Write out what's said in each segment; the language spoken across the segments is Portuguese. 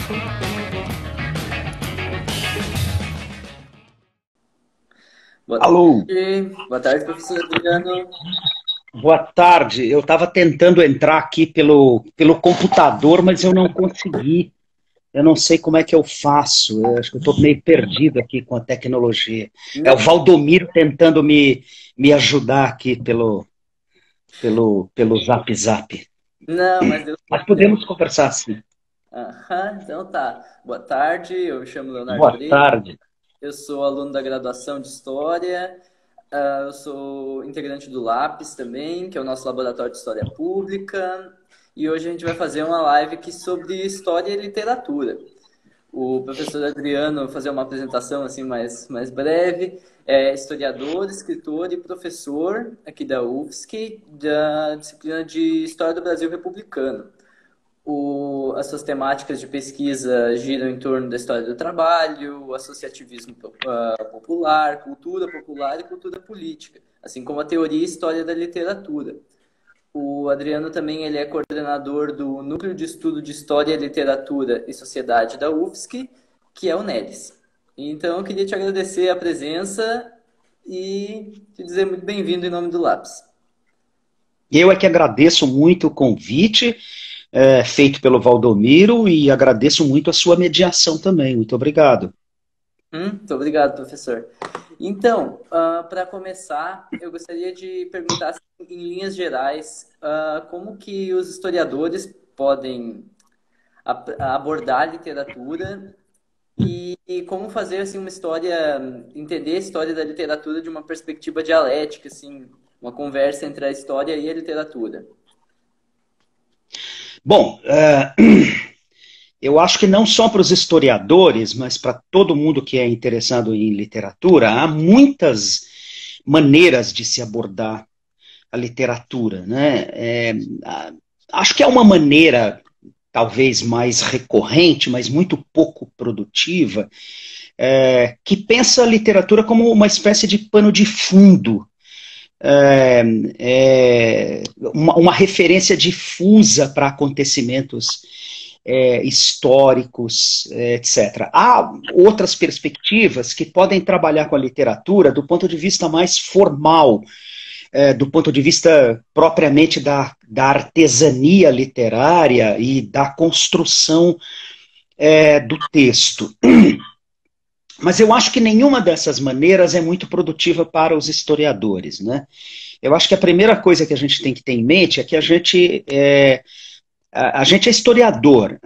Boa Alô, tarde. Boa tarde, professor Adriano. boa tarde. Eu estava tentando entrar aqui pelo computador, mas eu não consegui. Eu não sei como é que eu faço. Eu acho que eu estou meio perdido aqui com a tecnologia. É o Não, Valdomiro tentando me ajudar aqui pelo Zap Zap. não, mas deu Mas certo. podemos conversar sim. Aham, então tá. Boa tarde, eu me chamo Leonardo Boa Brito, tarde. eu sou aluno da graduação de História, eu sou integrante do LAPS também, que é o nosso laboratório de História Pública, e hoje a gente vai fazer uma live aqui sobre História e Literatura. O professor Adriano fazer uma apresentação assim mais breve. É historiador, escritor e professor aqui da UFSC, da disciplina de História do Brasil Republicano. As suas temáticas de pesquisa giram em torno da história do trabalho, o associativismo popular e cultura política, assim como a teoria e história da literatura. O Adriano também ele é coordenador do Núcleo de Estudo de História, Literatura e Sociedade da UFSC, que é o NELIS. Então, eu queria te agradecer a presença e te dizer muito bem-vindo em nome do LAPS. Eu é que agradeço muito o convite feito pelo Valdomiro e agradeço muito a sua mediação também. Muito obrigado. Muito obrigado, professor. Então, para começar, eu gostaria de perguntar, assim, em linhas gerais, como que os historiadores podem abordar a literatura e como fazer assim uma história, entender a história da literatura de uma perspectiva dialética, assim, uma conversa entre a história e a literatura. Bom, eu acho que não só para os historiadores, mas para todo mundo que é interessado em literatura, há muitas maneiras de se abordar a literatura, né? Acho que é uma maneira talvez mais recorrente, mas muito pouco produtiva, que pensa a literatura como uma espécie de pano de fundo, é, uma referência difusa para acontecimentos históricos, etc. Há outras perspectivas que podem trabalhar com a literatura do ponto de vista mais formal, do ponto de vista propriamente da artesania literária e da construção do texto. Mas eu acho que nenhuma dessas maneiras é muito produtiva para os historiadores, né? Eu acho que a primeira coisa que a gente tem que ter em mente é que a gente é historiador,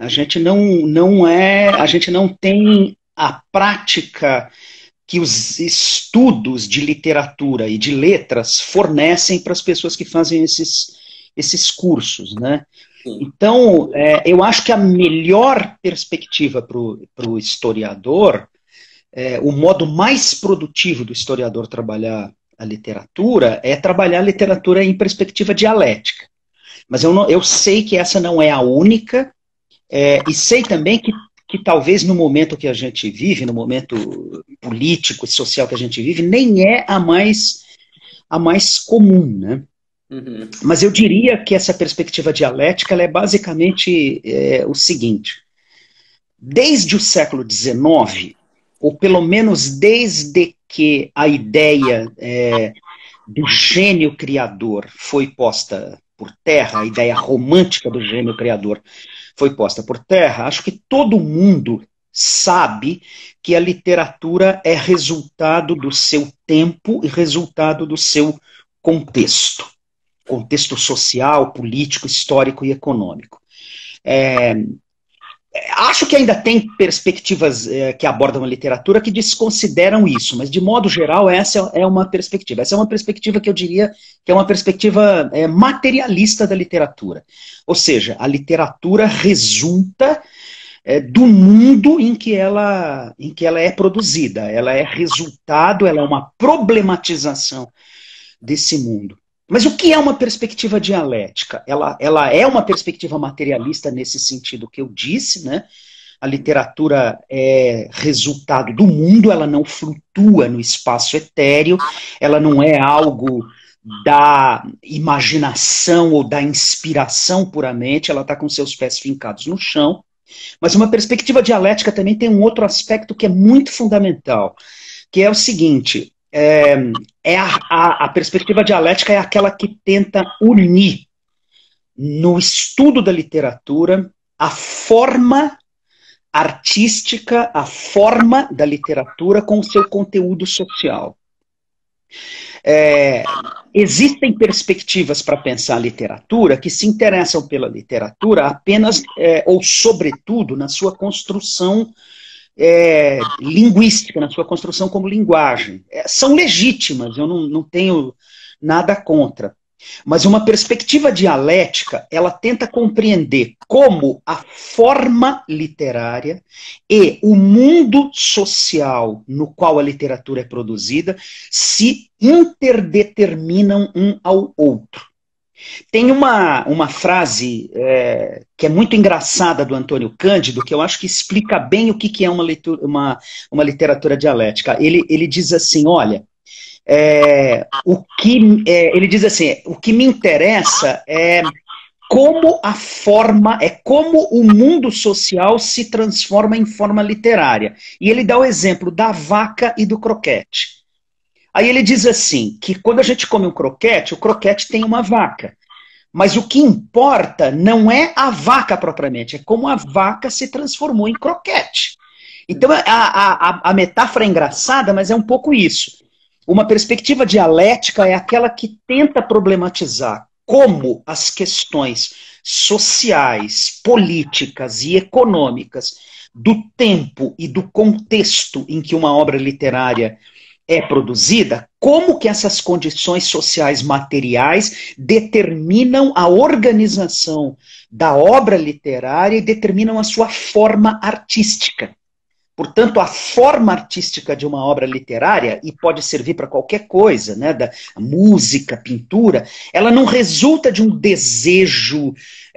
a gente não tem a prática que os estudos de literatura e de letras fornecem para as pessoas que fazem esses cursos, né? Sim. Então, eu acho que a melhor perspectiva para o historiador, o modo mais produtivo do historiador trabalhar a literatura é trabalhar a literatura em perspectiva dialética. Mas eu sei que essa não é a única, e sei também que talvez no momento que a gente vive, no momento político e social que a gente vive, nem é a mais comum, né? Uhum. Mas eu diria que essa perspectiva dialética ela é basicamente o seguinte: desde o século XIX, ou pelo menos desde que a ideia do gênio criador foi posta por terra, a ideia romântica do gênio criador foi posta por terra, acho que todo mundo sabe que a literatura é resultado do seu tempo e resultado do seu contexto. Contexto social, político, histórico e econômico. Acho que ainda tem perspectivas que abordam a literatura que desconsideram isso, mas de modo geral essa é uma perspectiva. Essa é uma perspectiva que eu diria que é uma perspectiva materialista da literatura. Ou seja, a literatura resulta do mundo em que ela é produzida. Ela é resultado, ela é uma problematização desse mundo. Mas o que é uma perspectiva dialética? Ela é uma perspectiva materialista nesse sentido que eu disse, né? A literatura é resultado do mundo, ela não flutua no espaço etéreo, ela não é algo da imaginação ou da inspiração puramente, ela está com seus pés fincados no chão. Mas uma perspectiva dialética também tem um outro aspecto que é muito fundamental, que é o seguinte, a perspectiva dialética é aquela que tenta unir no estudo da literatura a forma artística, a forma da literatura com o seu conteúdo social. Existem perspectivas para pensar a literatura que se interessam pela literatura apenas ou sobretudo na sua construção linguística, na sua construção como linguagem. São legítimas, eu não tenho nada contra. Mas uma perspectiva dialética, ela tenta compreender como a forma literária e o mundo social no qual a literatura é produzida se interdeterminam um ao outro. Tem uma frase que é muito engraçada do Antônio Cândido, que eu acho que explica bem o que é uma literatura dialética. Ele diz assim, olha, ele diz assim, o que me interessa é como como o mundo social se transforma em forma literária. E ele dá o exemplo da vaca e do croquete. Aí ele diz assim, que quando a gente come um croquete, o croquete tem uma vaca. Mas o que importa não é a vaca propriamente, é como a vaca se transformou em croquete. Então a metáfora é engraçada, mas é um pouco isso. Uma perspectiva dialética é aquela que tenta problematizar como as questões sociais, políticas e econômicas do tempo e do contexto em que uma obra literária é produzida, como que essas condições sociais materiais determinam a organização da obra literária e determinam a sua forma artística. Portanto, a forma artística de uma obra literária, e pode servir para qualquer coisa, né, da música, pintura, ela não resulta de um desejo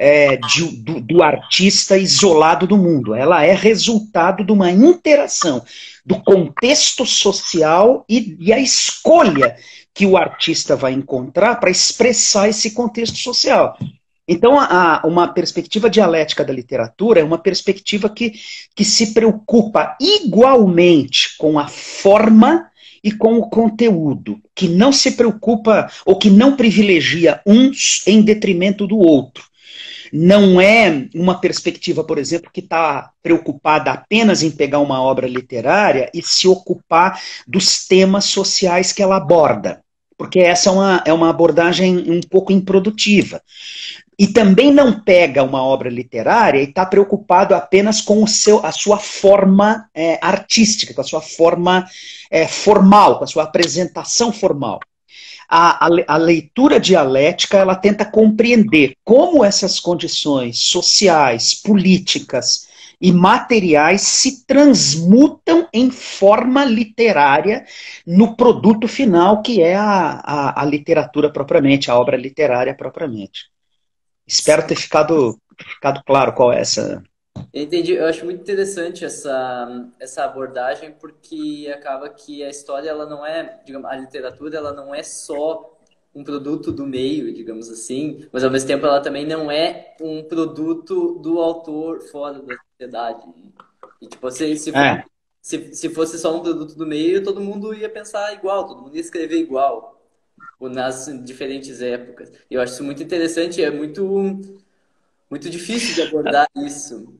do artista isolado do mundo. Ela é resultado de uma interação do contexto social e a escolha que o artista vai encontrar para expressar esse contexto social. Então, uma perspectiva dialética da literatura é uma perspectiva que se preocupa igualmente com a forma e com o conteúdo, que não se preocupa ou que não privilegia uns em detrimento do outro. Não é uma perspectiva, por exemplo, que está preocupada apenas em pegar uma obra literária e se ocupar dos temas sociais que ela aborda, porque essa é uma abordagem um pouco improdutiva. E também não pega uma obra literária e está preocupado apenas com a sua forma artística, com a sua forma formal, com a sua apresentação formal. A leitura dialética, ela tenta compreender como essas condições sociais, políticas e materiais se transmutam em forma literária no produto final, que é a literatura propriamente, a obra literária propriamente. Espero ter ficado claro qual é essa... Entendi. Eu acho muito interessante essa abordagem, porque acaba que a história, ela não é, digamos, a literatura, ela não é só um produto do meio, digamos assim, mas ao mesmo tempo ela também não é um produto do autor fora da sociedade. E tipo, se fosse só um produto do meio, todo mundo ia pensar igual, todo mundo ia escrever igual, nas diferentes épocas. Eu acho isso muito interessante, é muito difícil de abordar isso.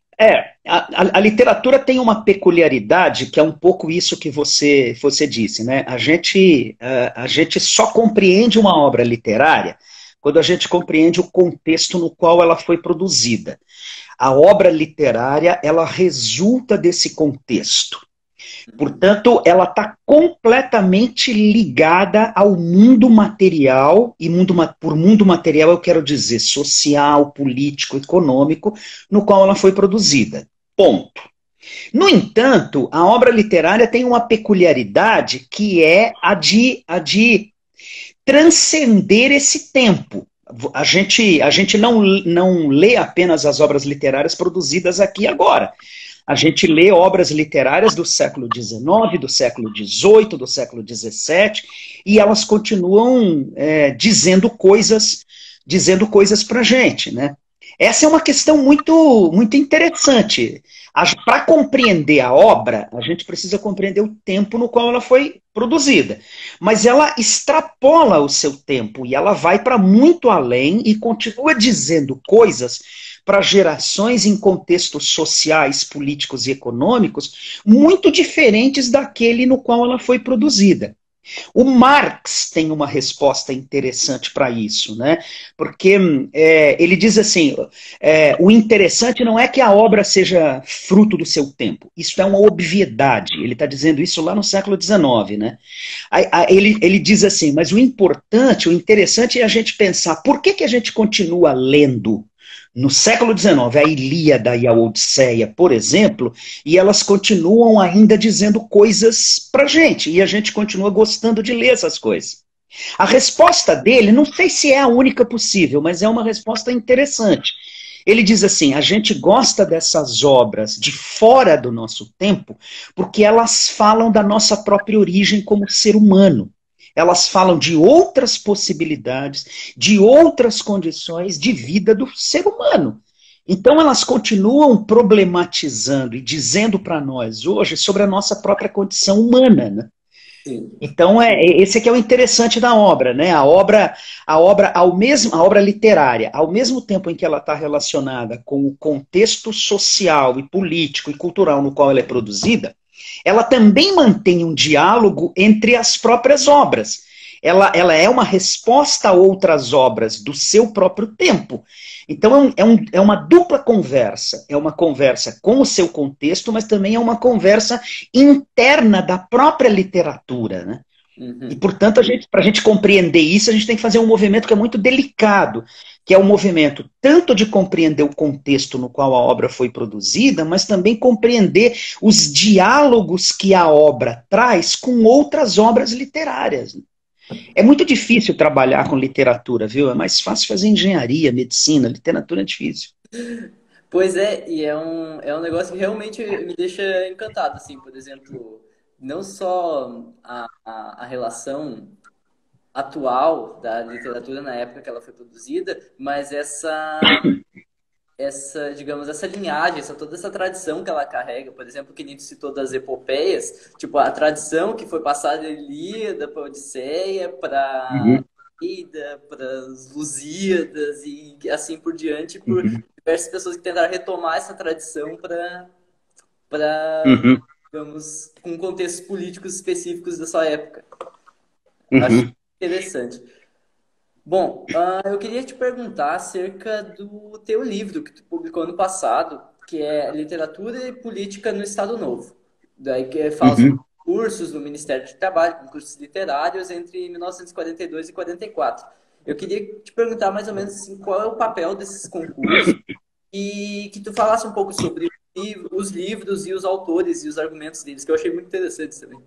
A literatura tem uma peculiaridade que é um pouco isso que você disse, né? A gente só compreende uma obra literária quando a gente compreende o contexto no qual ela foi produzida. A obra literária, ela resulta desse contexto. Portanto, ela está completamente ligada ao mundo material, e por mundo material eu quero dizer social, político, econômico, no qual ela foi produzida. Ponto. No entanto, a obra literária tem uma peculiaridade que é a de transcender esse tempo. A gente não lê apenas as obras literárias produzidas aqui e agora. A gente lê obras literárias do século XIX, do século XVIII, do século XVII, e elas continuam dizendo coisas para a gente, né? Essa é uma questão muito interessante. Para compreender a obra, a gente precisa compreender o tempo no qual ela foi produzida. Mas ela extrapola o seu tempo e ela vai para muito além e continua dizendo coisas para gerações em contextos sociais, políticos e econômicos muito diferentes daquele no qual ela foi produzida. O Marx tem uma resposta interessante para isso, né? Porque ele diz assim, o interessante não é que a obra seja fruto do seu tempo, isso é uma obviedade, ele está dizendo isso lá no século XIX, né? Ele diz assim, mas o importante, o interessante é a gente pensar, por que a gente continua lendo no século XIX, a Ilíada e a Odisseia, por exemplo, e elas continuam ainda dizendo coisas pra gente, e a gente continua gostando de ler essas coisas. A resposta dele, não sei se é a única possível, mas é uma resposta interessante. Ele diz assim, a gente gosta dessas obras de fora do nosso tempo, porque elas falam da nossa própria origem como ser humano. Elas falam de outras possibilidades, de outras condições de vida do ser humano. Então elas continuam problematizando e dizendo para nós hoje sobre a nossa própria condição humana, né? Sim. Então esse aqui é o interessante da obra, né? A obra literária, ao mesmo tempo em que ela está relacionada com o contexto social e político e cultural no qual ela é produzida, ela também mantém um diálogo entre as próprias obras. Ela é uma resposta a outras obras do seu próprio tempo. Então é uma dupla conversa. É uma conversa com o seu contexto, mas também é uma conversa interna da própria literatura, né? Uhum. E, portanto, para a gente compreender isso, a gente tem que fazer um movimento que é muito delicado, que é o movimento tanto de compreender o contexto no qual a obra foi produzida, mas também compreender os diálogos que a obra traz com outras obras literárias. É muito difícil trabalhar com literatura, viu? É mais fácil fazer engenharia, medicina, literatura é difícil. Pois é, e é um negócio que realmente me deixa encantado, assim, por exemplo, não só a relação atual da literatura na época que ela foi produzida, mas digamos, essa linhagem, toda essa tradição que ela carrega, por exemplo, que nem tu citou das epopeias, tipo, a tradição que foi passada da Ilíada para a Odisseia, para Ida, para as Lusíadas e assim por diante, por diversas pessoas que tentaram retomar essa tradição para, digamos, com contextos políticos específicos da sua época. Acho interessante. Bom, eu queria te perguntar acerca do teu livro que tu publicou ano passado, que é Literatura e Política no Estado Novo. Daí que fala sobre cursos no Ministério do Trabalho, concursos literários entre 1942 e 44. Eu queria te perguntar mais ou menos assim, qual é o papel desses concursos e que tu falasse um pouco sobre os livros e os autores e os argumentos deles, que eu achei muito interessante também.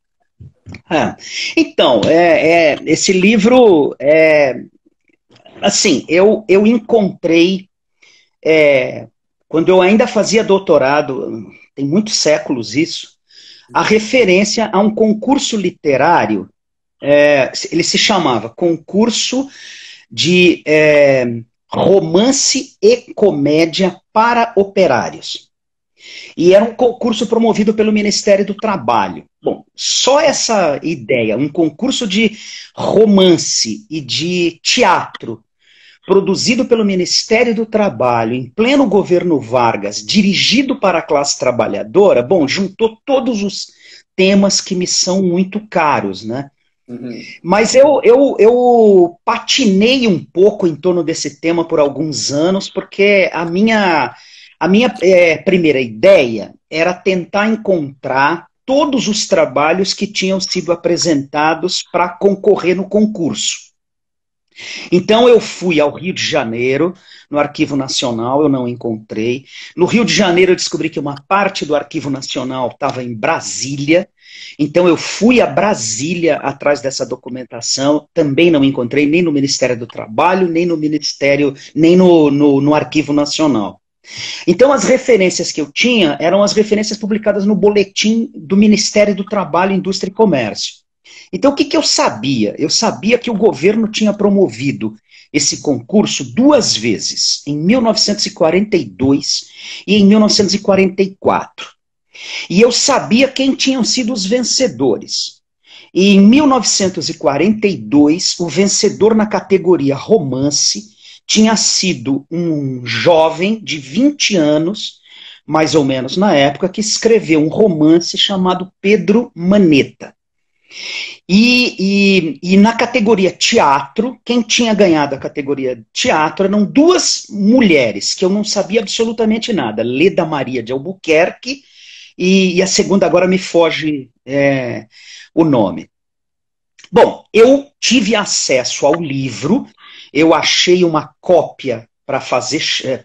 Então, esse livro, assim, eu encontrei, quando eu ainda fazia doutorado, tem muitos séculos isso, a referência a um concurso literário, ele se chamava Concurso de Romance e Comédia para Operários. E era um concurso promovido pelo Ministério do Trabalho. Bom, só essa ideia, um concurso de romance e de teatro produzido pelo Ministério do Trabalho em pleno governo Vargas, dirigido para a classe trabalhadora, bom, juntou todos os temas que me são muito caros, né? Mas eu patinei um pouco em torno desse tema por alguns anos, porque a minha primeira ideia era tentar encontrar todos os trabalhos que tinham sido apresentados para concorrer no concurso. Então eu fui ao Rio de Janeiro, no Arquivo Nacional, eu não encontrei. No Rio de Janeiro eu descobri que uma parte do Arquivo Nacional estava em Brasília. Então eu fui a Brasília atrás dessa documentação, também não encontrei nem no Ministério do Trabalho, nem no Ministério, nem no Arquivo Nacional. Então as referências que eu tinha eram as referências publicadas no boletim do Ministério do Trabalho, Indústria e Comércio. Então o que eu sabia? Eu sabia que o governo tinha promovido esse concurso duas vezes, em 1942 e em 1944. E eu sabia quem tinham sido os vencedores. E em 1942, o vencedor na categoria romance tinha sido um jovem de 20 anos, mais ou menos na época, que escreveu um romance chamado Pedro Maneta. E na categoria teatro, quem tinha ganhado a categoria teatro eram duas mulheres, que eu não sabia absolutamente nada. Leda Maria de Albuquerque e a segunda agora me foge o nome. Bom, eu tive acesso ao livro, eu achei uma cópia para fazer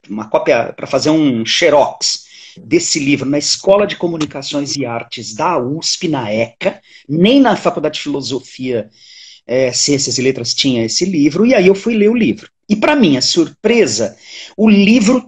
um xerox desse livro na Escola de Comunicações e Artes da USP, na ECA, nem na Faculdade de Filosofia, Ciências e Letras tinha esse livro, e aí eu fui ler o livro. E para minha surpresa, o livro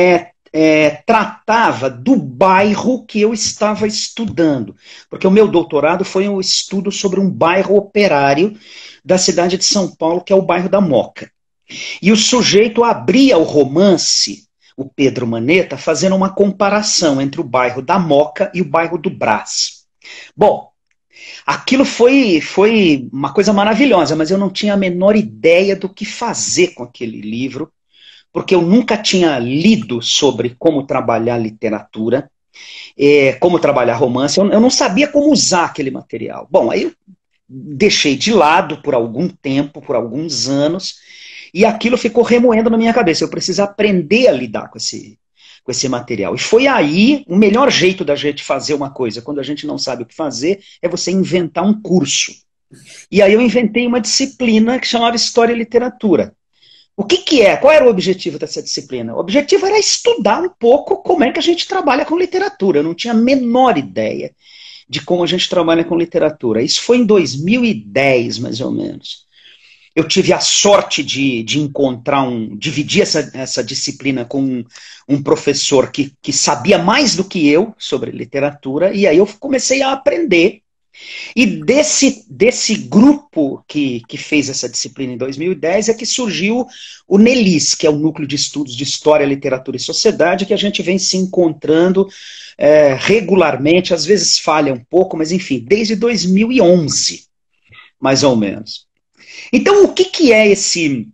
tratava do bairro que eu estava estudando, porque o meu doutorado foi um estudo sobre um bairro operário da cidade de São Paulo, que é o bairro da Moca. E o sujeito abria o romance, o Pedro Maneta, fazendo uma comparação entre o bairro da Moca e o bairro do Brás. Bom, aquilo foi uma coisa maravilhosa, mas eu não tinha a menor ideia do que fazer com aquele livro, porque eu nunca tinha lido sobre como trabalhar literatura, como trabalhar romance, eu não sabia como usar aquele material. Bom, aí eu deixei de lado por algum tempo, por alguns anos, e aquilo ficou remoendo na minha cabeça. Eu preciso aprender a lidar com esse material. E foi aí, o melhor jeito da gente fazer uma coisa, quando a gente não sabe o que fazer, é você inventar um curso. E aí eu inventei uma disciplina que chamava História e Literatura. O que é? Qual era o objetivo dessa disciplina? O objetivo era estudar um pouco como é que a gente trabalha com literatura. Eu não tinha a menor ideia de como a gente trabalha com literatura. Isso foi em 2010, mais ou menos. Eu tive a sorte de dividir essa disciplina com um professor que sabia mais do que eu sobre literatura, e aí eu comecei a aprender. E desse grupo que fez essa disciplina em 2010 é que surgiu o NELIS, que é o Núcleo de Estudos de História, Literatura e Sociedade, que a gente vem se encontrando regularmente, às vezes falha um pouco, mas enfim, desde 2011, mais ou menos. Então, o que é esse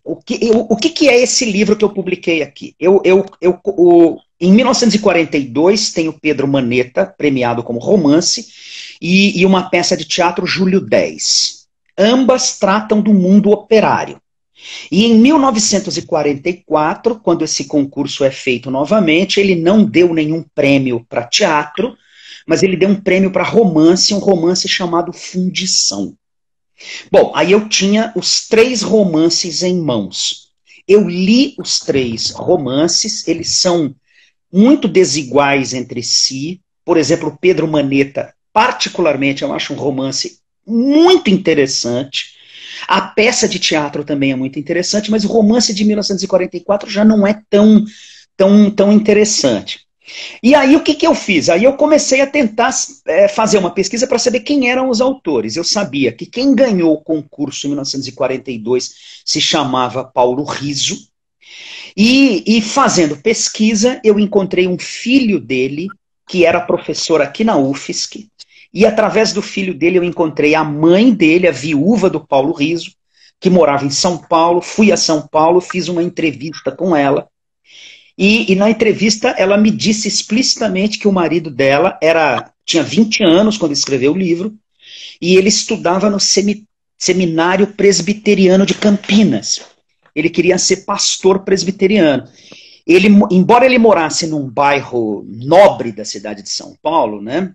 livro que eu publiquei aqui? Em 1942 tem o Pedro Maneta, premiado como romance, e uma peça de teatro, Júlio X. Ambas tratam do mundo operário. E em 1944, quando esse concurso é feito novamente, ele não deu nenhum prêmio para teatro, mas ele deu um prêmio para romance, um romance chamado Fundição. Bom, aí eu tinha os 3 romances em mãos. Eu li os 3 romances, eles são muito desiguais entre si. Por exemplo, Pedro Maneta, particularmente, eu acho um romance muito interessante. A peça de teatro também é muito interessante, mas o romance de 1944 já não é tão interessante. E aí o que eu fiz? Aí eu comecei a tentar fazer uma pesquisa para saber quem eram os autores. Eu sabia que quem ganhou o concurso em 1942 se chamava Paulo Riso. E fazendo pesquisa, eu encontrei um filho dele, que era professor aqui na UFSC, e através do filho dele eu encontrei a mãe dele, a viúva do Paulo Riso, que morava em São Paulo. Fui a São Paulo, fiz uma entrevista com ela, e na entrevista ela me disse explicitamente que o marido dela tinha 20 anos quando escreveu o livro, e ele estudava no Seminário Presbiteriano de Campinas. Ele queria ser pastor presbiteriano. Embora ele morasse num bairro nobre da cidade de São Paulo, né,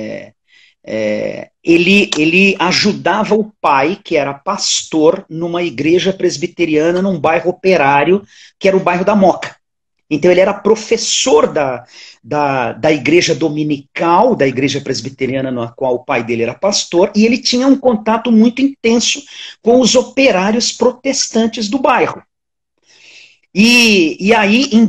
ele ajudava o pai, que era pastor, numa igreja presbiteriana, num bairro operário, que era o bairro da Moca. Então ele era professor da igreja dominical, da igreja presbiteriana na qual o pai dele era pastor, e ele tinha um contato muito intenso com os operários protestantes do bairro. E aí, em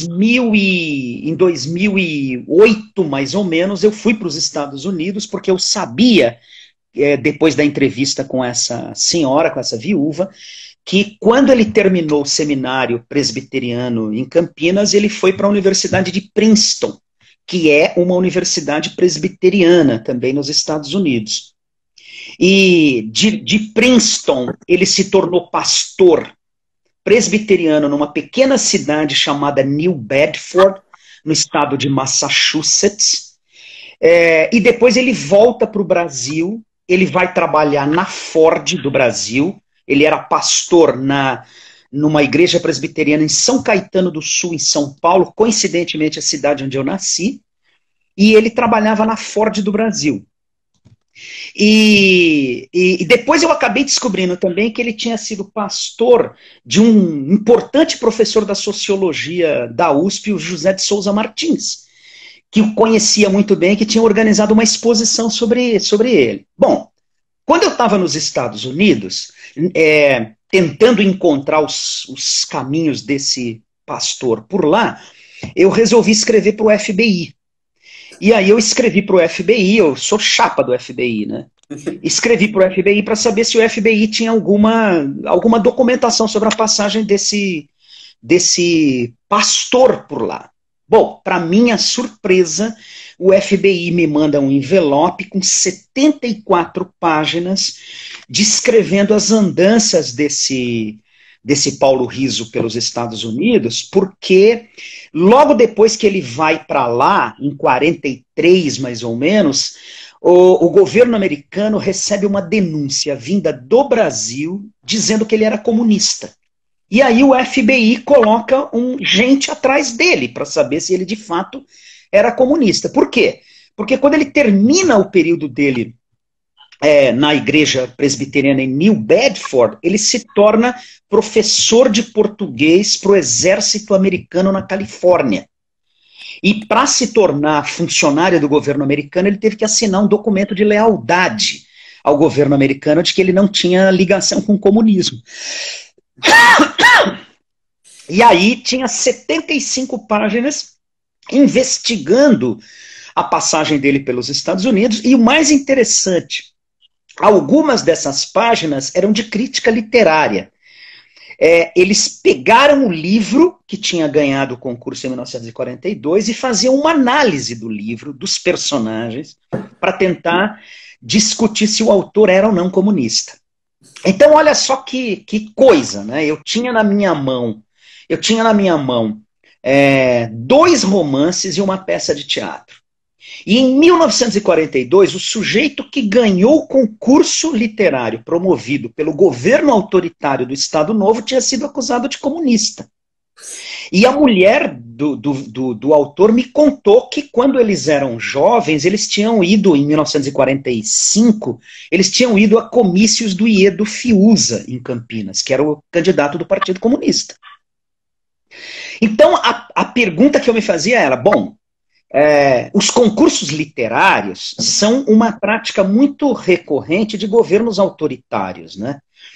2008, mais ou menos, eu fui para os Estados Unidos, porque eu sabia, depois da entrevista com essa senhora, com essa viúva, que quando ele terminou o seminário presbiteriano em Campinas, ele foi para a Universidade de Princeton, que é uma universidade presbiteriana também nos Estados Unidos. E de Princeton, ele se tornou pastor presbiteriano numa pequena cidade chamada New Bedford, no estado de Massachusetts. E depois ele volta para o Brasil, ele vai trabalhar na Ford do Brasil, ele era pastor numa igreja presbiteriana em São Caetano do Sul, em São Paulo, coincidentemente a cidade onde eu nasci, e ele trabalhava na Ford do Brasil. E depois eu acabei descobrindo também que ele tinha sido pastor de um importante professor da sociologia da USP, o José de Souza Martins, que o conhecia muito bem, que tinha organizado uma exposição sobre ele. Bom, quando eu estava nos Estados Unidos, tentando encontrar os caminhos desse pastor por lá, eu resolvi escrever para o FBI. E aí eu escrevi para o FBI, eu sou chapa do FBI, né? Escrevi para o FBI para saber se o FBI tinha alguma documentação sobre a passagem desse pastor por lá. Bom, para minha surpresa, o FBI me manda um envelope com 74 páginas descrevendo as andanças desse Paulo Rizzo pelos Estados Unidos, porque logo depois que ele vai para lá, em 43 mais ou menos, o governo americano recebe uma denúncia vinda do Brasil dizendo que ele era comunista. E aí o FBI coloca gente atrás dele para saber se ele de fato era comunista. Por quê? Porque quando ele termina o período dele na igreja presbiteriana em New Bedford, ele se torna professor de português para o exército americano na Califórnia. E para se tornar funcionário do governo americano, ele teve que assinar um documento de lealdade ao governo americano de que ele não tinha ligação com o comunismo. E aí tinha 75 páginas investigando a passagem dele pelos Estados Unidos, e o mais interessante, algumas dessas páginas eram de crítica literária. Eles pegaram o livro que tinha ganhado o concurso em 1942 e faziam uma análise do livro, dos personagens, para tentar discutir se o autor era ou não comunista. Então, olha só que coisa, né? Eu tinha na minha mão 2 romances e uma peça de teatro. E em 1942, o sujeito que ganhou o concurso literário promovido pelo governo autoritário do Estado Novo tinha sido acusado de comunista. E a mulher do autor me contou que quando eles eram jovens, eles tinham ido, em 1945, eles tinham ido a comícios do Iedo Fiuza, em Campinas, que era o candidato do Partido Comunista. Então, a pergunta que eu me fazia era, bom, os concursos literários são uma prática muito recorrente de governos autoritários, né?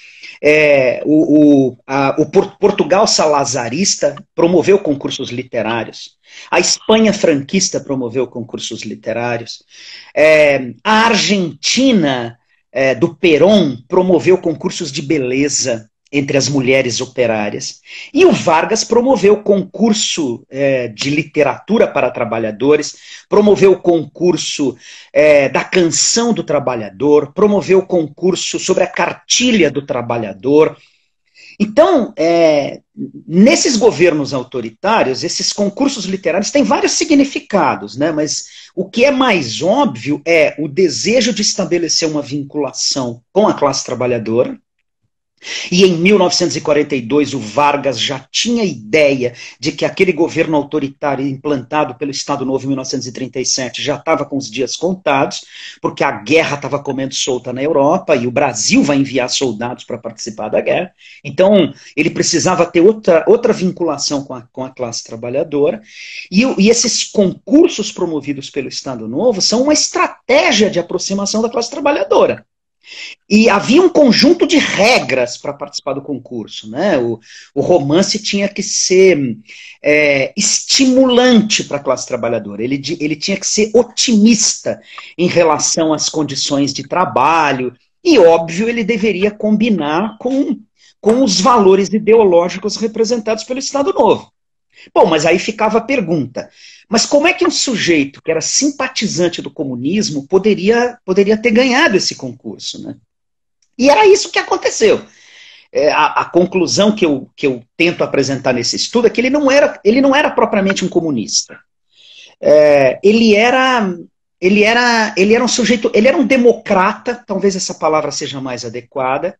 O Portugal salazarista promoveu concursos literários. A Espanha franquista promoveu concursos literários. A Argentina do Perón promoveu concursos de beleza entre as mulheres operárias. E o Vargas promoveu concurso de literatura para trabalhadores, promoveu o concurso da canção do trabalhador, promoveu o concurso sobre a cartilha do trabalhador. Então, nesses governos autoritários, esses concursos literários têm vários significados, né? Mas o que é mais óbvio é o desejo de estabelecer uma vinculação com a classe trabalhadora. E em 1942 o Vargas já tinha ideia de que aquele governo autoritário implantado pelo Estado Novo em 1937 já estava com os dias contados, porque a guerra estava comendo solta na Europa e o Brasil vai enviar soldados para participar da guerra. Então ele precisava ter outra vinculação com a classe trabalhadora. E esses concursos promovidos pelo Estado Novo são uma estratégia de aproximação da classe trabalhadora. E havia um conjunto de regras para participar do concurso, né? O romance tinha que ser estimulante para a classe trabalhadora, ele tinha que ser otimista em relação às condições de trabalho, e óbvio, ele deveria combinar com com os valores ideológicos representados pelo Estado Novo. Bom, mas aí ficava a pergunta, mas como é que um sujeito que era simpatizante do comunismo poderia ter ganhado esse concurso, né? E era isso que aconteceu. A conclusão que eu tento apresentar nesse estudo é que ele não era propriamente um comunista. Ele era um sujeito, ele era um democrata, talvez essa palavra seja mais adequada.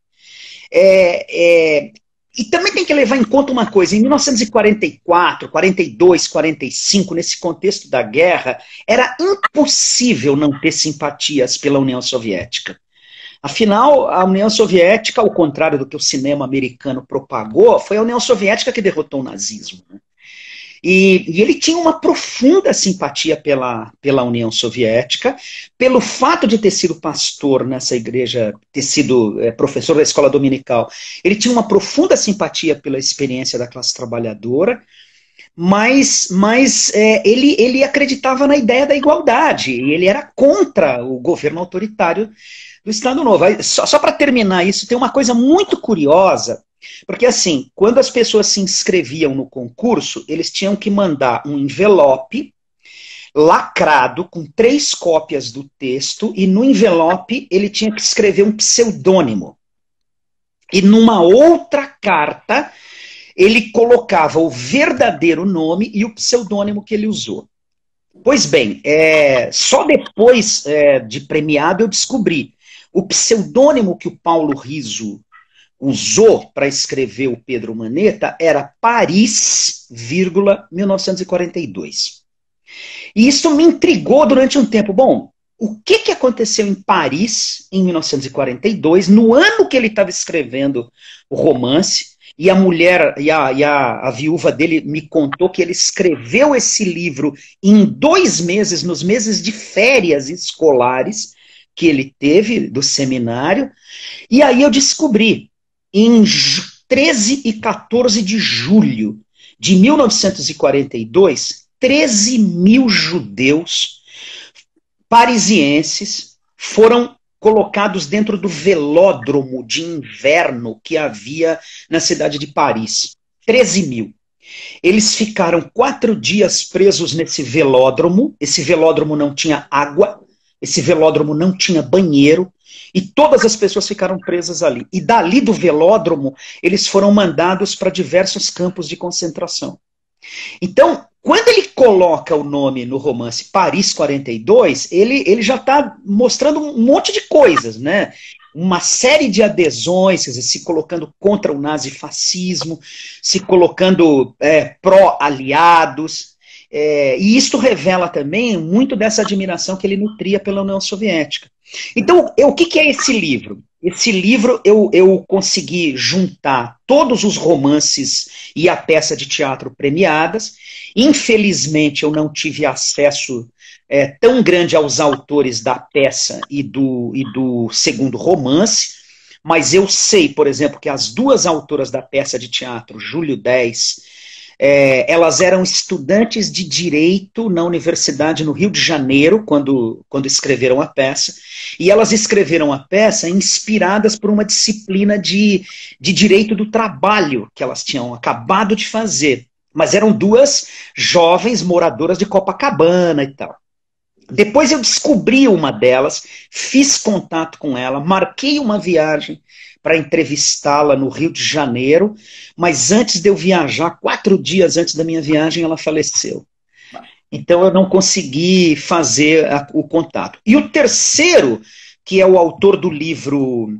E também tem que levar em conta uma coisa, em 1944, 42, 45, nesse contexto da guerra, era impossível não ter simpatias pela União Soviética. Afinal, a União Soviética, ao contrário do que o cinema americano propagou, foi a União Soviética que derrotou o nazismo, né? E ele tinha uma profunda simpatia pela União Soviética, pelo fato de ter sido pastor nessa igreja, ter sido professor da escola dominical. Ele tinha uma profunda simpatia pela experiência da classe trabalhadora, mas ele acreditava na ideia da igualdade, e ele era contra o governo autoritário do Estado Novo. Só para terminar isso, tem uma coisa muito curiosa, porque assim, quando as pessoas se inscreviam no concurso, eles tinham que mandar um envelope lacrado com 3 cópias do texto, e no envelope ele tinha que escrever um pseudônimo. E numa outra carta, ele colocava o verdadeiro nome e o pseudônimo que ele usou. Pois bem, só depois de premiado eu descobri. O pseudônimo que o Paulo Rizzo usou para escrever o Pedro Maneta era Paris, 1942. E isso me intrigou durante um tempo. Bom, o que aconteceu em Paris, em 1942, no ano que ele estava escrevendo o romance, e a mulher, a viúva dele me contou que ele escreveu esse livro em 2 meses, nos meses de férias escolares que ele teve do seminário, e aí eu descobri, em 13 e 14 de julho de 1942, 13 mil judeus parisienses foram colocados dentro do velódromo de inverno que havia na cidade de Paris. 13 mil. Eles ficaram 4 dias presos nesse velódromo. Esse velódromo não tinha água, esse velódromo não tinha banheiro, e todas as pessoas ficaram presas ali. E dali do velódromo, eles foram mandados para diversos campos de concentração. Então, quando ele coloca o nome no romance Paris 42, ele já está mostrando um monte de coisas, né? Uma série de adesões, quer dizer, se colocando contra o nazifascismo, se colocando pró-aliados. E isso revela também muito dessa admiração que ele nutria pela União Soviética. Então, o que é esse livro? Esse livro eu consegui juntar todos os romances e a peça de teatro premiadas. Infelizmente, eu não tive acesso tão grande aos autores da peça e do segundo romance, mas eu sei, por exemplo, que as 2 autoras da peça de teatro, Júlio 10, elas eram estudantes de Direito na Universidade no Rio de Janeiro, quando escreveram a peça, e elas escreveram a peça inspiradas por uma disciplina de Direito do Trabalho, que elas tinham acabado de fazer, mas eram 2 jovens moradoras de Copacabana e tal. Depois eu descobri uma delas, fiz contato com ela, marquei uma viagem para entrevistá-la no Rio de Janeiro, mas antes de eu viajar, 4 dias antes da minha viagem, ela faleceu. Então eu não consegui fazer o contato. E o terceiro, que é o autor do livro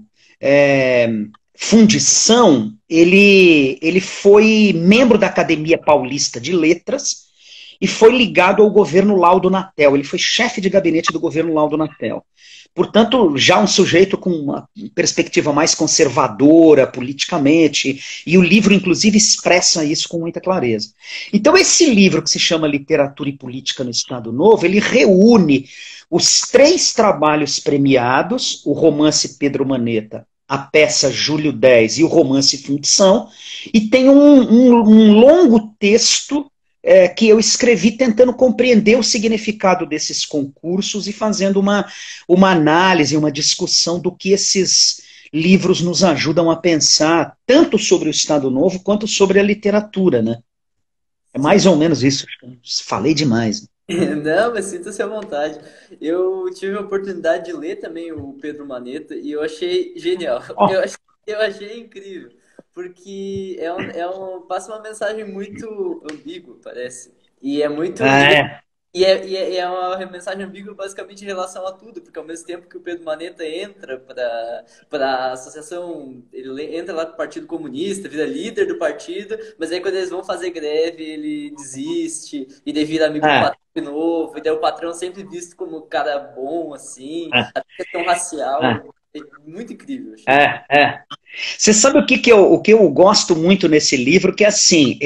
Fundição, ele foi membro da Academia Paulista de Letras e foi ligado ao governo Laudo Natel. Ele foi chefe de gabinete do governo Laudo Natel. Portanto, já um sujeito com uma perspectiva mais conservadora politicamente, e o livro, inclusive, expressa isso com muita clareza. Então, esse livro, que se chama Literatura e Política no Estado Novo, ele reúne os 3 trabalhos premiados, o romance Pedro Maneta, a peça Júlio 10 e o romance Fundição, e tem um longo texto que eu escrevi tentando compreender o significado desses concursos e fazendo uma análise, uma discussão do que esses livros nos ajudam a pensar tanto sobre o Estado Novo quanto sobre a literatura, né? É mais Sim. ou menos isso. Falei demais. Não, mas sinta-se à vontade. Eu tive a oportunidade de ler também o Pedro Maneta e eu achei genial. Ó, Eu achei incrível, porque passa uma mensagem muito ambígua, parece. E é muito. é, E é uma mensagem ambígua basicamente em relação a tudo, porque ao mesmo tempo que o Pedro Maneta entra para a associação, entra lá para o Partido Comunista, vira líder do partido, mas aí quando eles vão fazer greve, ele desiste, e daí vira amigo do é, patrão de novo, e daí o patrão sempre visto como um cara bom, assim, é, a questão é, racial, é muito incrível, achei. é. Você sabe o que eu gosto muito nesse livro? Que assim,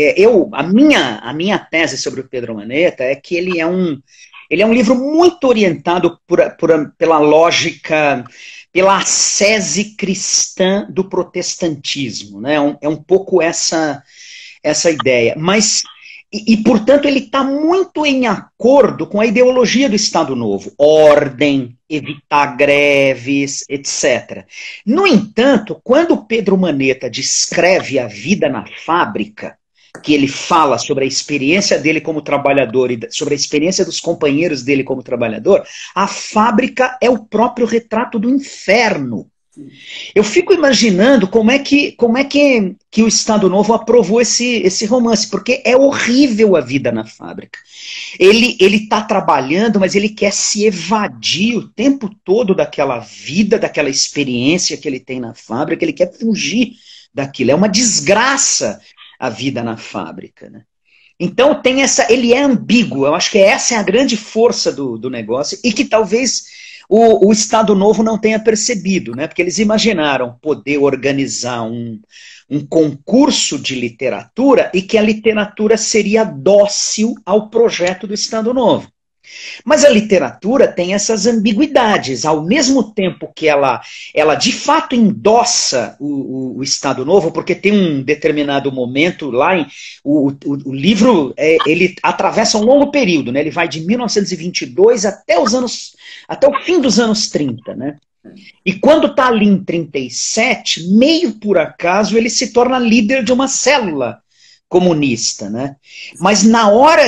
a minha tese sobre o Pedro Maneta é que ele é um livro muito orientado pela lógica, pela ascese cristã do protestantismo, né? É um pouco essa ideia. Mas, portanto, ele está muito em acordo com a ideologia do Estado Novo. Ordem, evitar greves, etc. No entanto, quando Pedro Maneta descreve a vida na fábrica, que ele fala sobre a experiência dele como trabalhador e sobre a experiência dos companheiros dele como trabalhador, a fábrica é o próprio retrato do inferno. Eu fico imaginando que o Estado Novo aprovou esse romance, porque é horrível a vida na fábrica. Ele está trabalhando, mas ele quer se evadir o tempo todo daquela vida, daquela experiência que ele tem na fábrica, ele quer fugir daquilo. É uma desgraça a vida na fábrica, né? Então ele é ambíguo, eu acho que essa é a grande força do negócio, e que talvez o Estado Novo não tenha percebido, né? Porque eles imaginaram poder organizar um concurso de literatura e que a literatura seria dócil ao projeto do Estado Novo. Mas a literatura tem essas ambiguidades. Ao mesmo tempo que ela de fato endossa o Estado Novo, porque tem um determinado momento lá, o livro ele atravessa um longo período, né? Ele vai de 1922 até o fim dos anos 30, né? E quando está ali em 37, meio por acaso, ele se torna líder de uma célula comunista, né? Mas na hora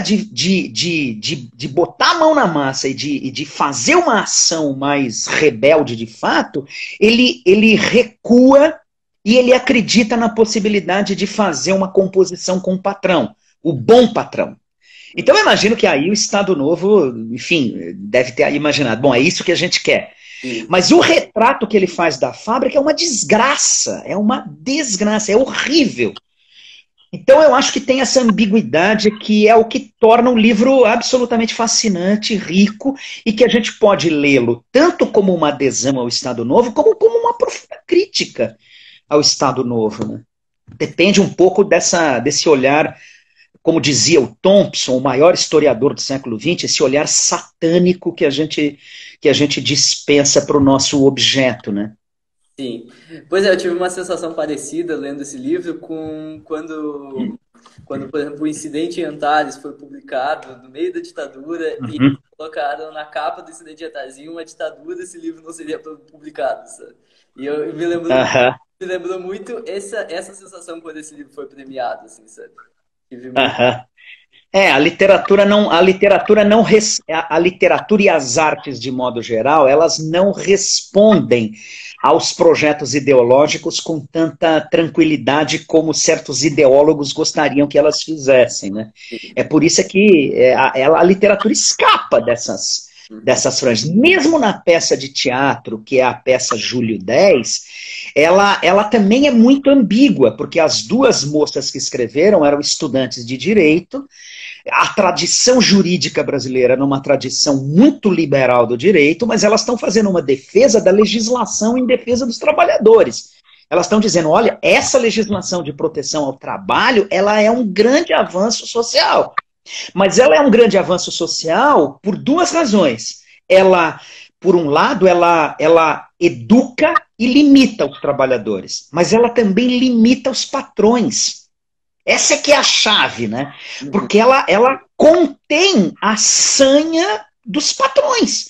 de botar a mão na massa e de fazer uma ação mais rebelde de fato, ele recua e ele acredita na possibilidade de fazer uma composição com o patrão, o bom patrão. Então eu imagino que aí o Estado Novo, enfim, deve ter imaginado, bom, é isso que a gente quer. Mas o retrato que ele faz da fábrica é uma desgraça, é horrível. Então eu acho que tem essa ambiguidade que é o que torna o livro absolutamente fascinante, rico, e que a gente pode lê-lo tanto como uma adesão ao Estado Novo, como uma profunda crítica ao Estado Novo, né? Depende um pouco desse olhar, como dizia o Thompson, o maior historiador do século XX, esse olhar satânico que a gente dispensa para o nosso objeto, né? Sim. Pois é, eu tive uma sensação parecida lendo esse livro quando, por exemplo, o Incidente em Antares foi publicado no meio da ditadura e Uhum. colocaram na capa do Incidente em Antares, em uma ditadura esse livro não seria publicado, sabe? E eu Aham. me lembrou muito essa sensação quando esse livro foi premiado, assim, sabe? Tive muito. Aham. A literatura e as artes de modo geral, elas não respondem aos projetos ideológicos com tanta tranquilidade como certos ideólogos gostariam que elas fizessem, né? É por isso que a literatura escapa dessas franjas. Mesmo na peça de teatro, que é a peça Júlio 10, ela também é muito ambígua, porque as duas moças que escreveram eram estudantes de direito. A tradição jurídica brasileira era uma tradição muito liberal do direito, mas elas estão fazendo uma defesa da legislação em defesa dos trabalhadores. Elas estão dizendo, olha, essa legislação de proteção ao trabalho, ela é um grande avanço social. Mas ela é um grande avanço social por duas razões. Ela, por um lado, ela educa e limita os trabalhadores, mas ela também limita os patrões. Essa é que é a chave, né? Porque ela contém a sanha dos patrões.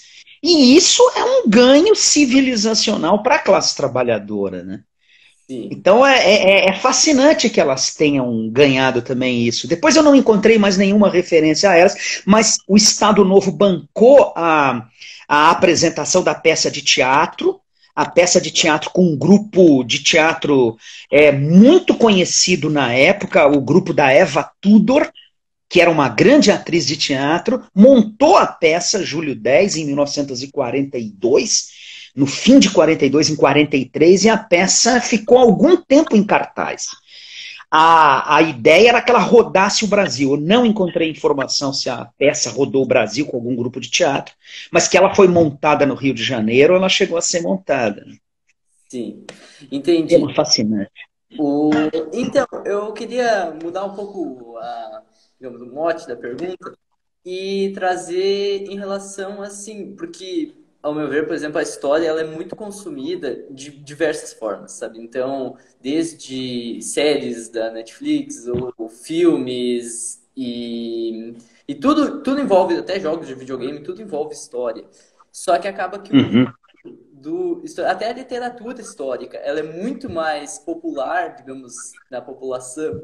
E isso é um ganho civilizacional para a classe trabalhadora, né? Sim. Então é fascinante que elas tenham ganhado também isso. Depois eu não encontrei mais nenhuma referência a elas, mas o Estado Novo bancou a apresentação da peça de teatro, a peça de teatro com um grupo de teatro muito conhecido na época, o grupo da Eva Tudor, que era uma grande atriz de teatro, montou a peça Júlio 10 em 1942, no fim de 42, em 43, e a peça ficou algum tempo em cartaz. A ideia era que ela rodasse o Brasil. Eu não encontrei informação se a peça rodou o Brasil com algum grupo de teatro, mas que ela foi montada no Rio de Janeiro, ela chegou a ser montada. Sim, É uma entendi. fascinante. Então, eu queria mudar um pouco digamos, o mote da pergunta e trazer em relação assim, porque ao meu ver, por exemplo, a história ela é muito consumida de diversas formas, sabe? Então, desde séries da Netflix ou filmes e tudo envolve, até jogos de videogame, tudo envolve história. Só que acaba que o Uhum. até a literatura histórica, ela é muito mais popular, digamos, na população,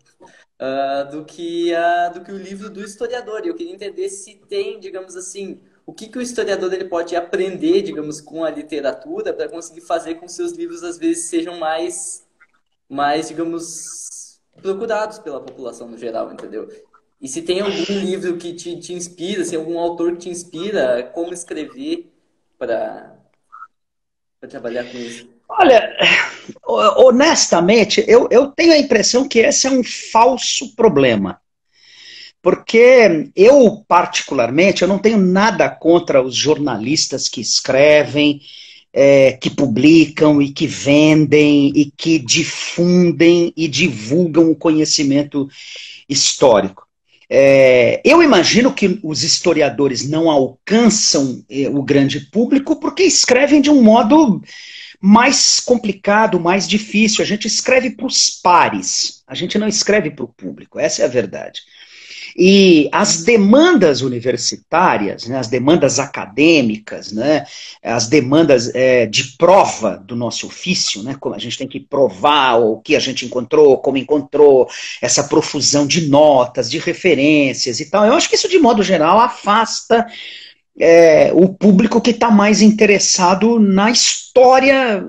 do que o livro do historiador. E eu queria entender se tem, digamos assim, o que, que o historiador ele pode aprender, digamos, com a literatura para conseguir fazer com que seus livros às vezes sejam mais, digamos, procurados pela população no geral, entendeu? E se tem algum livro que te inspira, se algum autor que te inspira como escrever para trabalhar com isso. Olha, honestamente, eu tenho a impressão que esse é um falso problema. Porque eu, particularmente, eu não tenho nada contra os jornalistas que escrevem, que publicam e que vendem e que difundem e divulgam o conhecimento histórico. Eu imagino que os historiadores não alcançam o grande público porque escrevem de um modo mais complicado, mais difícil. A gente escreve para os pares, a gente não escreve para o público, essa é a verdade. E as demandas universitárias, né, as demandas acadêmicas, né, as demandas de prova do nosso ofício, né, como a gente tem que provar o que a gente encontrou, como encontrou, essa profusão de notas, de referências e tal, eu acho que isso, de modo geral, afasta o público que está mais interessado na história,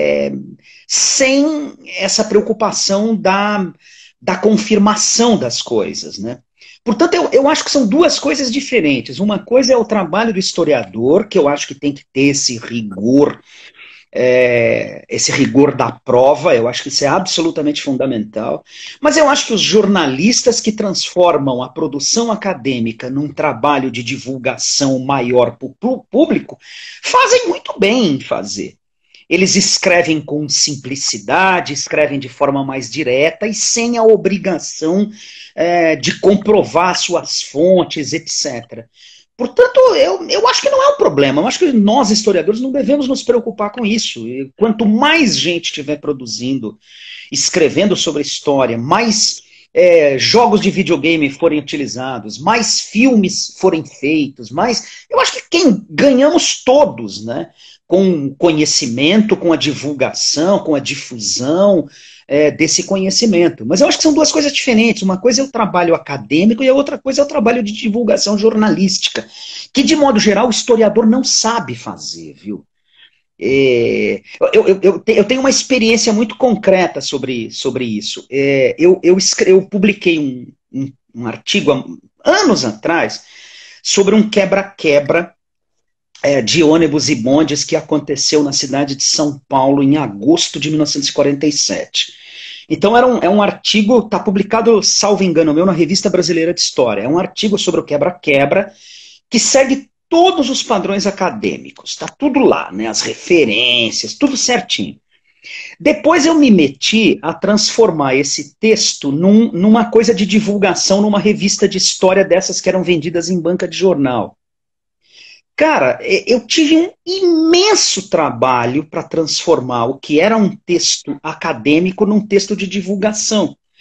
sem essa preocupação da confirmação das coisas, né? Portanto, eu acho que são duas coisas diferentes. Uma coisa é o trabalho do historiador, que eu acho que tem que ter esse rigor da prova, eu acho que isso é absolutamente fundamental. Mas eu acho que os jornalistas que transformam a produção acadêmica num trabalho de divulgação maior para o público fazem muito bem em fazer. Eles escrevem com simplicidade, escrevem de forma mais direta e sem a obrigação de comprovar suas fontes, etc. Portanto, eu acho que não é um problema. Eu acho que nós, historiadores, não devemos nos preocupar com isso. E quanto mais gente estiver produzindo, escrevendo sobre a história, mais jogos de videogame forem utilizados, mais filmes forem feitos, mais... Eu acho que quem ganhamos todos, né? Com conhecimento, com a divulgação, com a difusão desse conhecimento. Mas eu acho que são duas coisas diferentes. Uma coisa é o trabalho acadêmico e a outra coisa é o trabalho de divulgação jornalística, que, de modo geral, o historiador não sabe fazer, viu? Eu tenho uma experiência muito concreta sobre isso. Eu publiquei um artigo há anos atrás sobre um quebra-quebra de ônibus e bondes que aconteceu na cidade de São Paulo em agosto de 1947. Então é um artigo, está publicado, salvo engano meu, na Revista Brasileira de História. É um artigo sobre o quebra-quebra que segue todos os padrões acadêmicos. Está tudo lá, né? As referências, tudo certinho. Depois eu me meti a transformar esse texto numa coisa de divulgação, numa revista de história dessas que eram vendidas em banca de jornal. Cara, eu tive um imenso trabalho para transformar o que era um texto acadêmico num texto de divulgação.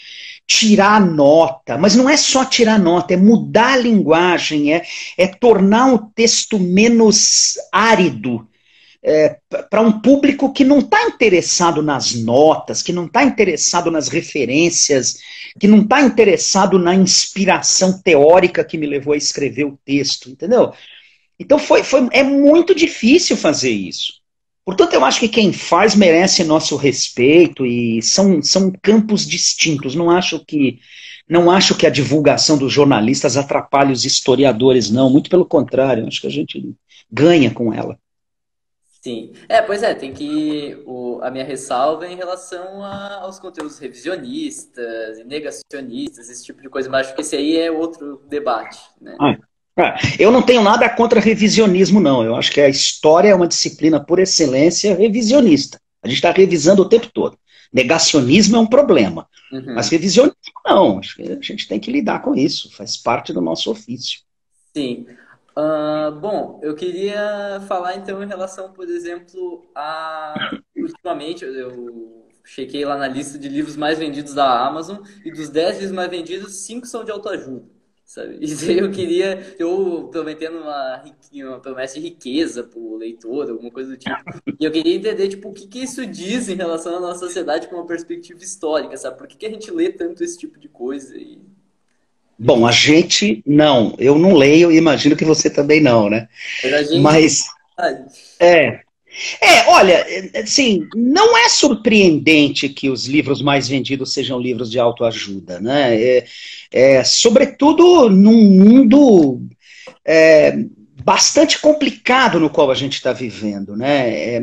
tirar nota, mas não é só tirar nota, é mudar a linguagem, é tornar o texto menos árido, para um público que não está interessado nas notas, que não está interessado nas referências, que não está interessado na inspiração teórica que me levou a escrever o texto, entendeu? Então é muito difícil fazer isso. Portanto, eu acho que quem faz merece nosso respeito e são campos distintos. Não acho que a divulgação dos jornalistas atrapalhe os historiadores, não. Muito pelo contrário, acho que a gente ganha com ela. Sim. Pois é, tem que. A minha ressalva é em relação aos conteúdos revisionistas e negacionistas, esse tipo de coisa, mas acho que esse aí é outro debate, né? Eu não tenho nada contra revisionismo, não. Eu acho que a história é uma disciplina por excelência revisionista. A gente está revisando o tempo todo. Negacionismo é um problema. Uhum. Mas revisionismo não. Acho que a gente tem que lidar com isso. Faz parte do nosso ofício. Sim. Bom, eu queria falar então em relação, por exemplo, ultimamente eu chequei lá na lista de livros mais vendidos da Amazon e dos 10 livros mais vendidos, 5 são de autoajuda, sabe? E daí eu prometendo uma promessa de riqueza pro leitor, alguma coisa do tipo. E eu queria entender, tipo, o que isso diz em relação à nossa sociedade com uma perspectiva histórica, sabe? Por que a gente lê tanto esse tipo de coisa? Bom, a gente não. Eu não leio e imagino que você também não, né? Mas olha, assim, não é surpreendente que os livros mais vendidos sejam livros de autoajuda, né? Sobretudo num mundo bastante complicado no qual a gente está vivendo, né?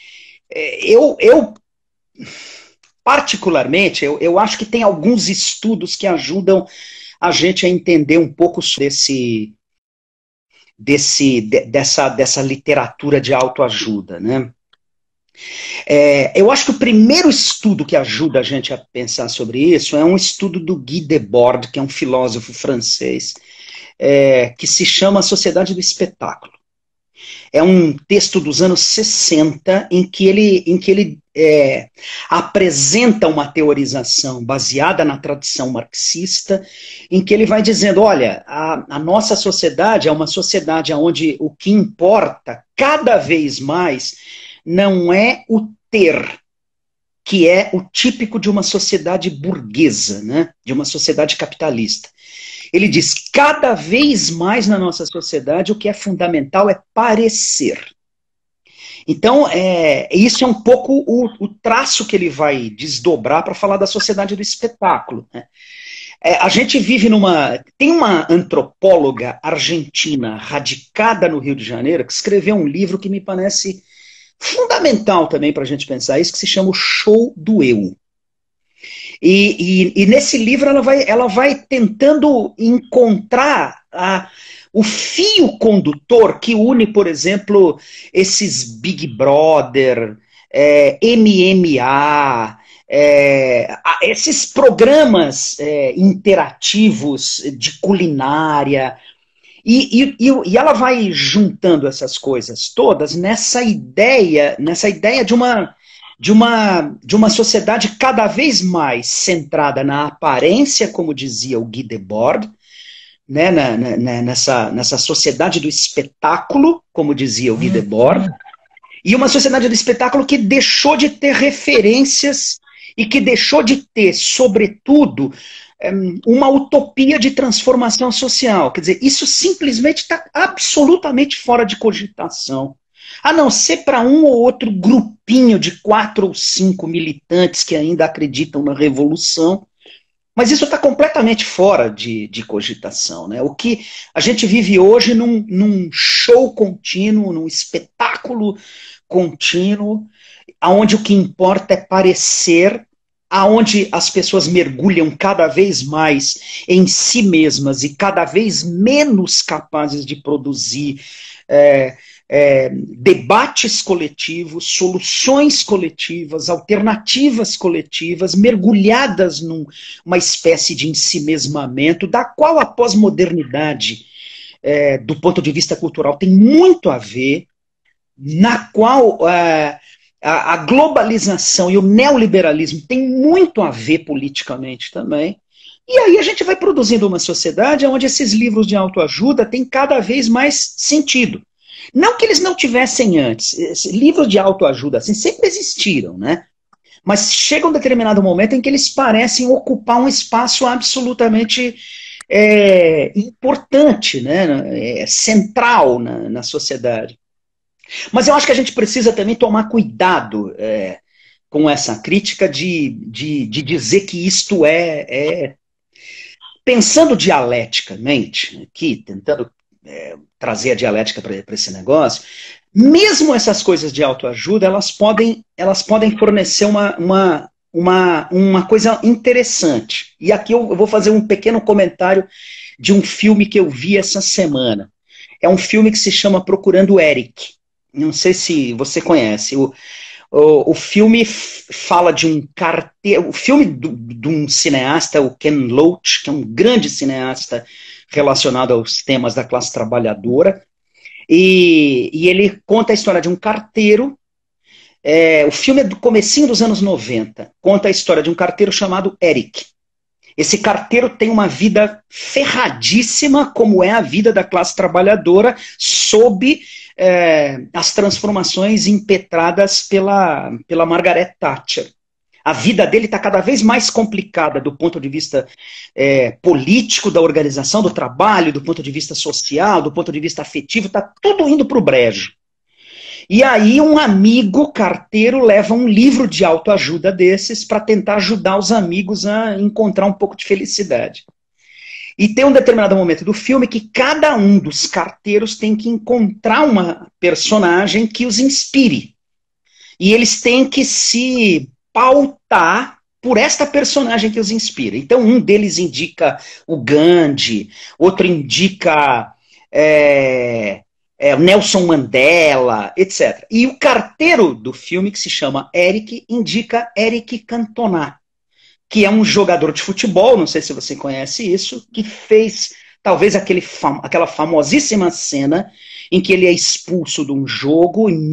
Particularmente, eu acho que tem alguns estudos que ajudam a gente a entender um pouco dessa literatura de autoajuda, né? Eu acho que o primeiro estudo que ajuda a gente a pensar sobre isso é um estudo do Guy Debord, que é um filósofo francês, que se chama A Sociedade do Espetáculo. É um texto dos anos 60 em que ele apresenta uma teorização baseada na tradição marxista, em que ele vai dizendo, olha, a nossa sociedade é uma sociedade onde o que importa cada vez mais não é o ter, que é o típico de uma sociedade burguesa, né? De uma sociedade capitalista. Ele diz, cada vez mais na nossa sociedade o que é fundamental é parecer. Então, isso é um pouco o traço que ele vai desdobrar para falar da sociedade do espetáculo, né? A gente vive Tem uma antropóloga argentina radicada no Rio de Janeiro que escreveu um livro que me parece fundamental também para a gente pensar isso, que se chama O Show do Eu. E nesse livro ela vai tentando encontrar o fio condutor que une, por exemplo, esses Big Brother, MMA, esses programas interativos de culinária. E ela vai juntando essas coisas todas nessa ideia de uma sociedade cada vez mais centrada na aparência, como dizia o Guy Debord, né, nessa sociedade do espetáculo, como dizia o Guy Debord, e uma sociedade do espetáculo que deixou de ter referências e que deixou de ter, sobretudo, uma utopia de transformação social. Quer dizer, isso simplesmente está absolutamente fora de cogitação. A não ser para um ou outro grupinho de 4 ou 5 militantes que ainda acreditam na revolução, mas isso está completamente fora de cogitação, né? O que a gente vive hoje num show contínuo, num espetáculo contínuo, onde o que importa é parecer, aonde as pessoas mergulham cada vez mais em si mesmas e cada vez menos capazes de produzir debates coletivos, soluções coletivas, alternativas coletivas, mergulhadas numa espécie de ensimesmamento, da qual a pós-modernidade, do ponto de vista cultural, tem muito a ver, na qual a globalização e o neoliberalismo tem muito a ver politicamente também, E aí a gente vai produzindo uma sociedade onde esses livros de autoajuda têm cada vez mais sentido. Não que eles não tivessem antes. Livros de autoajuda assim sempre existiram, né? Mas chega um determinado momento em que eles parecem ocupar um espaço absolutamente importante, né? Central na sociedade. Mas eu acho que a gente precisa também tomar cuidado com essa crítica de dizer que isto pensando dialeticamente, aqui, tentando trazer a dialética para esse negócio, mesmo essas coisas de autoajuda, elas podem fornecer uma coisa interessante. E aqui eu vou fazer um pequeno comentário de um filme que eu vi essa semana. É um filme que se chama Procurando Eric. Não sei se você conhece. O filme fala de um carteiro. O filme de um cineasta, o Ken Loach, que é um grande cineasta relacionado aos temas da classe trabalhadora. E ele conta a história de um carteiro. O filme é do comecinho dos anos 90. Conta a história de um carteiro chamado Eric. Esse carteiro tem uma vida ferradíssima, como é a vida da classe trabalhadora, sob as transformações impetradas pela Margaret Thatcher. A vida dele está cada vez mais complicada do ponto de vista político, da organização do trabalho, do ponto de vista social, do ponto de vista afetivo, está tudo indo para o brejo. E aí um amigo carteiro leva um livro de autoajuda desses para tentar ajudar os amigos a encontrar um pouco de felicidade. E tem um determinado momento do filme que cada um dos carteiros tem que encontrar uma personagem que os inspire. E eles têm que se pautar por esta personagem que os inspira. Então um deles indica o Gandhi, outro indica o Nelson Mandela, etc. E o carteiro do filme, que se chama Eric, indica Eric Cantona, que é um jogador de futebol, não sei se você conhece isso, que fez talvez aquela famosíssima cena em que ele é expulso de um jogo em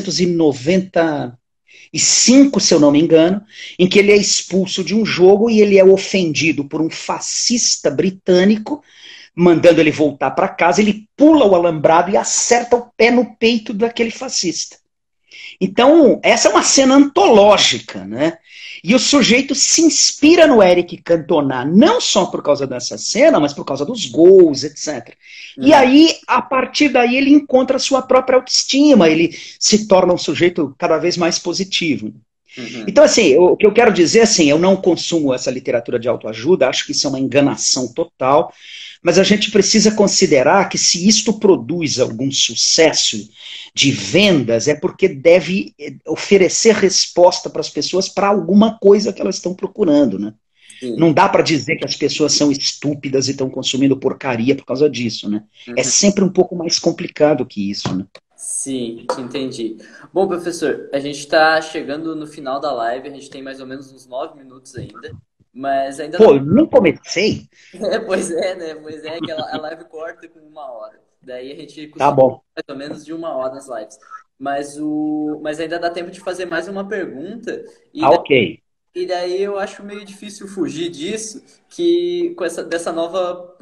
1995, se eu não me engano, em que ele é expulso de um jogo e ele é ofendido por um fascista britânico, mandando ele voltar para casa, ele pula o alambrado e acerta o pé no peito daquele fascista. Então, essa é uma cena antológica, né? E o sujeito se inspira no Eric Cantona, não só por causa dessa cena, mas por causa dos gols, etc. E aí, a partir daí, ele encontra a sua própria autoestima, ele se torna um sujeito cada vez mais positivo. Então, assim, o que eu quero dizer, assim, eu não consumo essa literatura de autoajuda, acho que isso é uma enganação total, mas a gente precisa considerar que se isto produz algum sucesso de vendas, é porque deve oferecer resposta para as pessoas para alguma coisa que elas estão procurando, né? Sim. Não dá para dizer que as pessoas são estúpidas e estão consumindo porcaria por causa disso, né? É sempre um pouco mais complicado que isso, né? Sim, entendi. Bom, professor, a gente está chegando no final da live, a gente tem mais ou menos uns 9 minutos ainda, mas ainda Pô, eu nem comecei? Pois é, né? Pois é, que a live corta com 1 hora. Daí a gente tá bom. Mais ou menos de 1 hora nas lives. Mas ainda dá tempo de fazer mais uma pergunta. Ok. E daí eu acho meio difícil fugir disso, que com dessa nova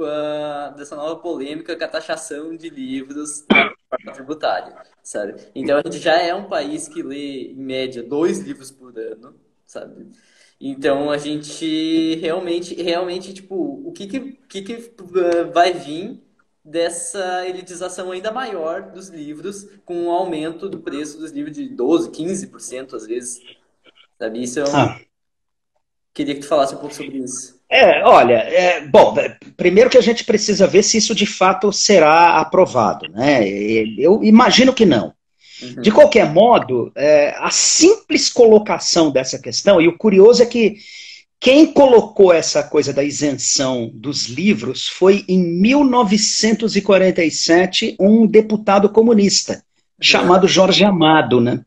polêmica com a taxação de livros na reforma tributária, sabe? Então a gente já é um país que lê, em média, 2 livros por ano, sabe? Então a gente realmente, tipo, o que vai vir dessa elitização ainda maior dos livros, com o aumento do preço dos livros de 12%, 15% às vezes, sabe? Isso Queria que tu falasse um pouco sobre isso. Olha, bom, primeiro que a gente precisa ver se isso de fato será aprovado, né? Eu imagino que não. De qualquer modo, a simples colocação dessa questão, e o curioso é que quem colocou essa coisa da isenção dos livros foi, em 1947, um deputado comunista, chamado Jorge Amado, né?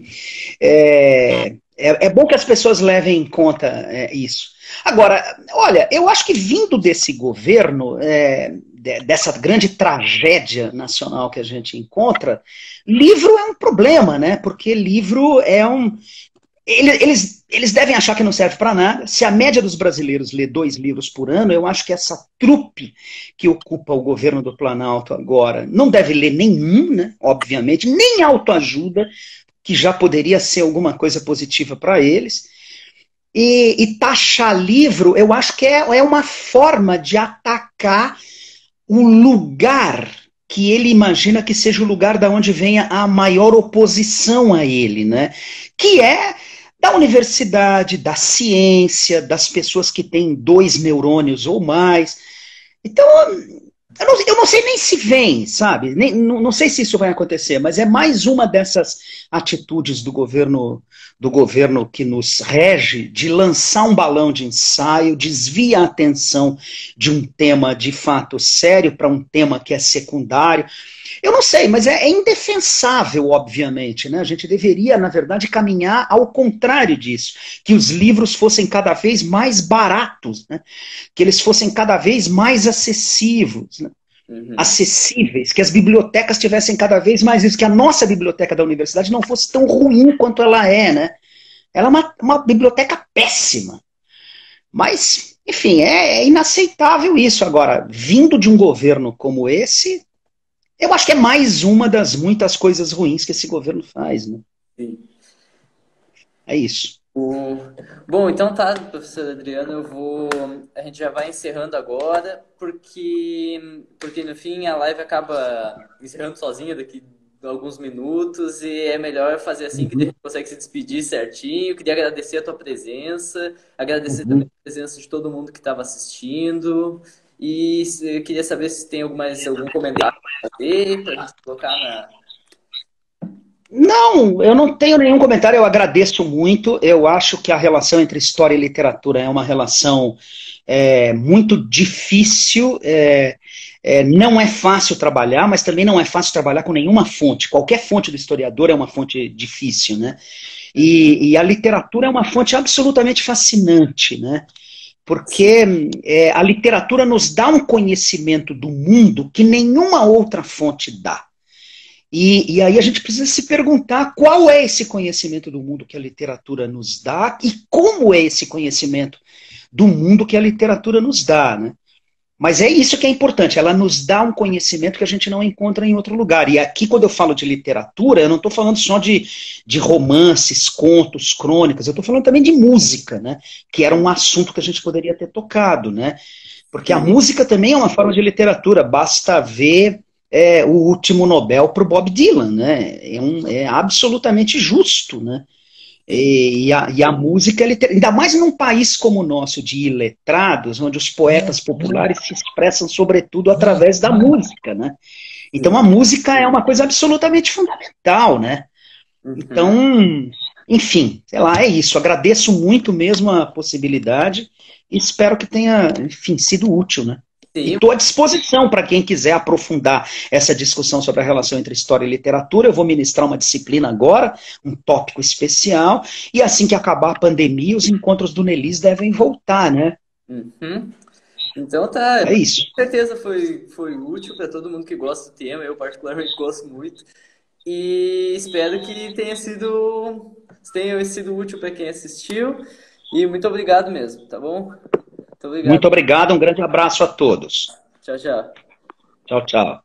É bom que as pessoas levem em conta isso. Agora, olha, eu acho que vindo desse governo, dessa grande tragédia nacional que a gente encontra, livro é um problema, né? Porque livro eles devem achar que não serve para nada. Se a média dos brasileiros lê 2 livros por ano, eu acho que essa trupe que ocupa o governo do Planalto agora não deve ler nenhum, né? Obviamente, nem autoajuda, que já poderia ser alguma coisa positiva para eles. E taxar livro, eu acho que é uma forma de atacar o lugar que ele imagina que seja o lugar da onde venha a maior oposição a ele, né? Que é da universidade, da ciência, das pessoas que têm 2 neurônios ou mais. Então, eu não sei nem se vem, sabe? Não sei se isso vai acontecer, mas é mais uma dessas atitudes do governo que nos rege, de lançar um balão de ensaio, desvia a atenção de um tema de fato sério para um tema que é secundário. Eu não sei, mas é indefensável, obviamente, né? A gente deveria, na verdade, caminhar ao contrário disso, que os livros fossem cada vez mais baratos, né? Que eles fossem cada vez mais acessíveis, né? Acessíveis, que as bibliotecas tivessem cada vez mais isso, que a nossa biblioteca da universidade não fosse tão ruim quanto ela é, né? Ela é uma biblioteca péssima. Mas, enfim, é inaceitável isso. Agora, vindo de um governo como esse, eu acho que é mais uma das muitas coisas ruins que esse governo faz, né? Sim. É isso. Bom, então tá, professor Adriano, a gente já vai encerrando agora, porque no fim a live acaba encerrando sozinha daqui a alguns minutos e é melhor fazer assim que a gente consegue se despedir certinho. Queria agradecer a tua presença, agradecer também a presença de todo mundo que estava assistindo e eu queria saber se tem algum comentário para fazer, para a gente colocar na... Não, eu não tenho nenhum comentário, eu agradeço muito. Eu acho que a relação entre história e literatura é uma relação muito difícil. Não é fácil trabalhar, mas também não é fácil trabalhar com nenhuma fonte. Qualquer fonte do historiador é uma fonte difícil, né? E a literatura é uma fonte absolutamente fascinante, né? Porque a literatura nos dá um conhecimento do mundo que nenhuma outra fonte dá. E aí a gente precisa se perguntar qual é esse conhecimento do mundo que a literatura nos dá e como é esse conhecimento do mundo que a literatura nos dá, né? Mas é isso que é importante, ela nos dá um conhecimento que a gente não encontra em outro lugar. E aqui, quando eu falo de literatura, eu não estou falando só de romances, contos, crônicas, eu estou falando também de música, né? Que era um assunto que a gente poderia ter tocado, né? Porque a música também é uma forma de literatura, basta ver o último Nobel para o Bob Dylan, né? É absolutamente justo, né? E a música, ainda mais num país como o nosso, de iletrados, onde os poetas populares se expressam sobretudo através da música, né? Então a música é uma coisa absolutamente fundamental, né? Então, enfim, sei lá, é isso. Agradeço muito mesmo a possibilidade e espero que tenha, enfim, sido útil, né? E estou à disposição para quem quiser aprofundar essa discussão sobre a relação entre história e literatura. Eu vou ministrar uma disciplina agora, um tópico especial, e assim que acabar a pandemia, os encontros do Nelis devem voltar, né? Então tá, é isso. Com certeza foi útil para todo mundo que gosta do tema, eu particularmente gosto muito, e espero que tenha sido útil para quem assistiu, e muito obrigado mesmo, tá bom? Muito obrigado, um grande abraço a todos. Tchau, tchau. Tchau, tchau.